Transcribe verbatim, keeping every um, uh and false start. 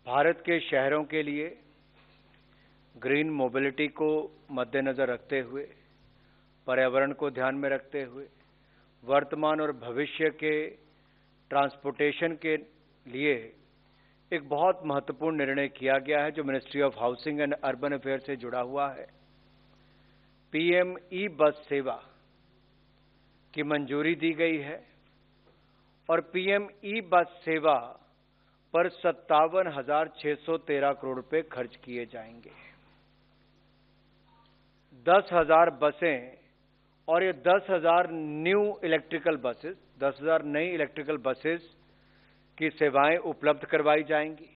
भारत के शहरों के लिए ग्रीन मोबिलिटी को मद्देनजर रखते हुए, पर्यावरण को ध्यान में रखते हुए, वर्तमान और भविष्य के ट्रांसपोर्टेशन के लिए एक बहुत महत्वपूर्ण निर्णय किया गया है जो ministry of housing and urban affair से जुड़ा हुआ है। पीएम ई बस सेवा की मंजूरी दी गई है और पीएम ई बस सेवा पर सत्तावन हजार छह सौ तेरह करोड़ रुपए खर्च किए जाएंगे। दस हजार बसें और ये दस हजार न्यू इलेक्ट्रिकल बसेस, दस हजार नई इलेक्ट्रिकल बसेस की सेवाएं उपलब्ध करवाई जाएंगी।